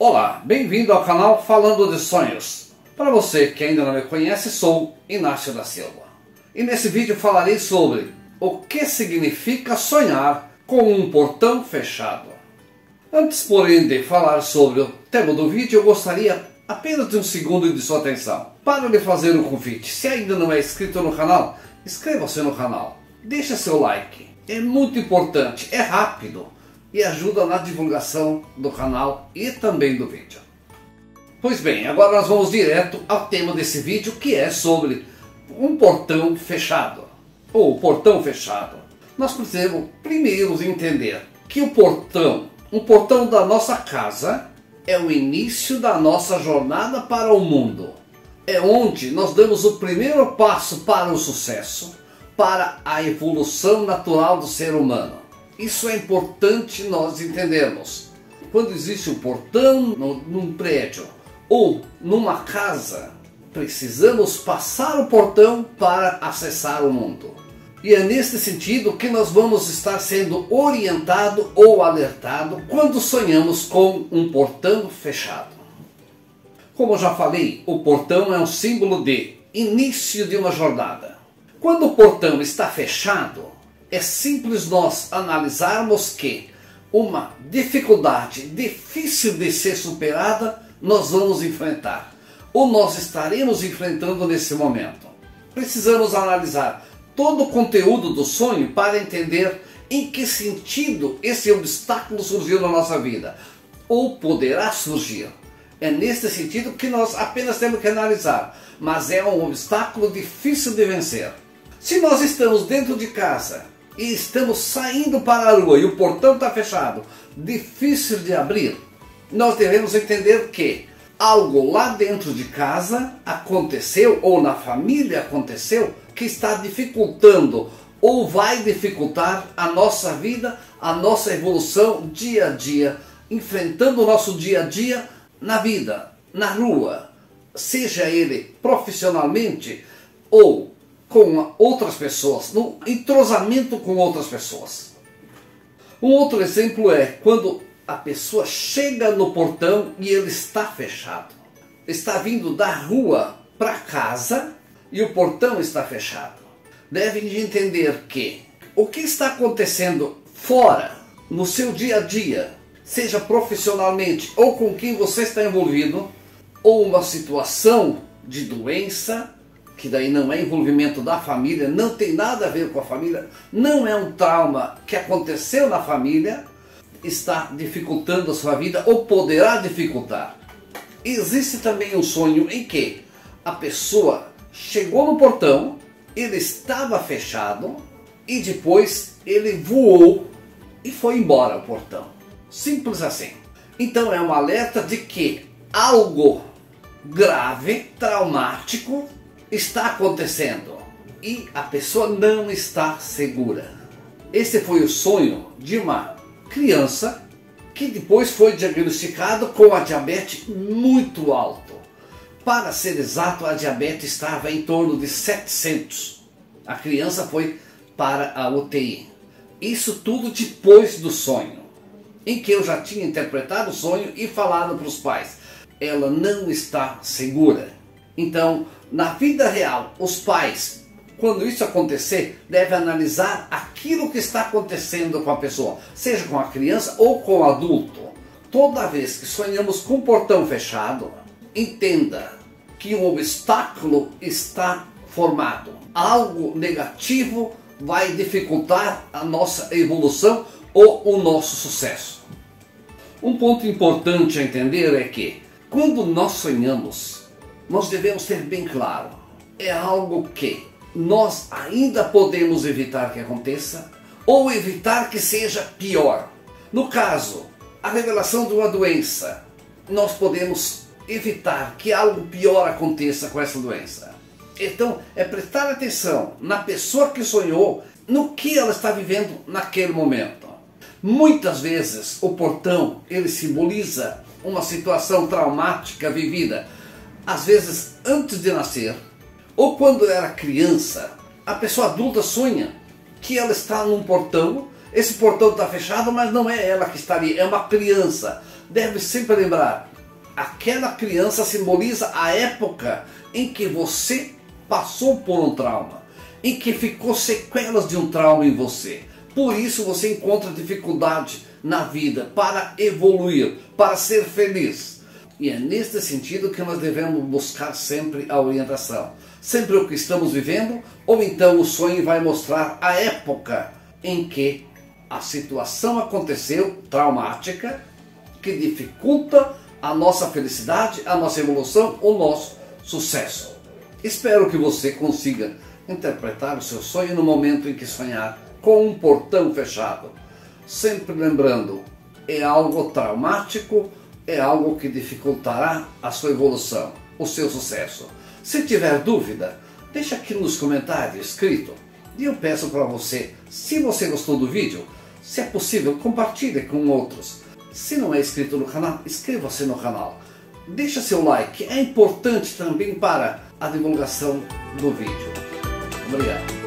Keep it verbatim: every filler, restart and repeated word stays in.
Olá, bem-vindo ao canal Falando de Sonhos. Para você que ainda não me conhece, sou Inácio da Silva. E nesse vídeo falarei sobre o que significa sonhar com um portão fechado. Antes, porém, de falar sobre o tema do vídeo, eu gostaria apenas de um segundo de sua atenção para lhe fazer um convite. Se ainda não é inscrito no canal, inscreva-se no canal, deixe seu like. É muito importante, é rápido e ajuda na divulgação do canal e também do vídeo. Pois bem, agora nós vamos direto ao tema desse vídeo, que é sobre um portão fechado, ou portão fechado. Nós precisamos primeiro entender que o portão, um portão da nossa casa, é o início da nossa jornada para o mundo. É onde nós damos o primeiro passo para o sucesso, para a evolução natural do ser humano. Isso é importante nós entendermos. Quando existe um portão no, num prédio ou numa casa, precisamos passar o portão para acessar o mundo. E é nesse sentido que nós vamos estar sendo orientado ou alertado quando sonhamos com um portão fechado. Como eu já falei, o portão é um símbolo de início de uma jornada. Quando o portão está fechado, é simples nós analisarmos que uma dificuldade difícil de ser superada nós vamos enfrentar, ou nós estaremos enfrentando nesse momento. Precisamos analisar todo o conteúdo do sonho para entender em que sentido esse obstáculo surgiu na nossa vida, ou poderá surgir. É nesse sentido que nós apenas temos que analisar, mas é um obstáculo difícil de vencer. Se nós estamos dentro de casa e estamos saindo para a rua e o portão está fechado, difícil de abrir, nós devemos entender que algo lá dentro de casa aconteceu, ou na família aconteceu, que está dificultando ou vai dificultar a nossa vida, a nossa evolução dia a dia, enfrentando o nosso dia a dia na vida, na rua, seja ele profissionalmente ou com outras pessoas, no entrosamento com outras pessoas. Um outro exemplo é quando a pessoa chega no portão e ele está fechado. Está vindo da rua para casa e o portão está fechado. Devem entender que o que está acontecendo fora, no seu dia a dia, seja profissionalmente ou com quem você está envolvido, ou uma situação de doença, que daí não é envolvimento da família, não tem nada a ver com a família, não é um trauma que aconteceu na família, está dificultando a sua vida ou poderá dificultar. Existe também um sonho em que a pessoa chegou no portão, ele estava fechado e depois ele voou e foi embora o portão. Simples assim. Então é um alerta de que algo grave, traumático, está acontecendo e a pessoa não está segura. Esse foi o sonho de uma criança que depois foi diagnosticado com a diabetes muito alto. Para ser exato, a diabetes estava em torno de setecentos. A criança foi para a U T I. Isso tudo depois do sonho, em que eu já tinha interpretado o sonho e falado para os pais. Ela não está segura. Então, na vida real, os pais, quando isso acontecer, devem analisar aquilo que está acontecendo com a pessoa, seja com a criança ou com o adulto. Toda vez que sonhamos com o portão fechado, entenda que um obstáculo está formado. Algo negativo vai dificultar a nossa evolução ou o nosso sucesso. Um ponto importante a entender é que, quando nós sonhamos, nós devemos ter bem claro, é algo que nós ainda podemos evitar que aconteça ou evitar que seja pior. No caso, a revelação de uma doença, nós podemos evitar que algo pior aconteça com essa doença. Então, é prestar atenção na pessoa que sonhou, no que ela está vivendo naquele momento. Muitas vezes o portão, ele simboliza uma situação traumática vivida, às vezes antes de nascer, ou quando era criança. A pessoa adulta sonha que ela está num portão, esse portão está fechado, mas não é ela que está ali, é uma criança. Deve sempre lembrar aquela criança simboliza a época em que você passou por um trauma, em que ficou sequelas de um trauma em você. Por isso você encontra dificuldade na vida para evoluir, para ser feliz. E é neste sentido que nós devemos buscar sempre a orientação. Sempre o que estamos vivendo, ou então o sonho vai mostrar a época em que a situação aconteceu, traumática, que dificulta a nossa felicidade, a nossa evolução, o nosso sucesso. Espero que você consiga interpretar o seu sonho no momento em que sonhar com um portão fechado. Sempre lembrando, é algo traumático, é algo que dificultará a sua evolução, o seu sucesso. Se tiver dúvida, deixa aqui nos comentários escrito. E eu peço para você, se você gostou do vídeo, se é possível, compartilhe com outros. Se não é inscrito no canal, inscreva-se no canal. Deixa seu like, é importante também para a divulgação do vídeo. Obrigado.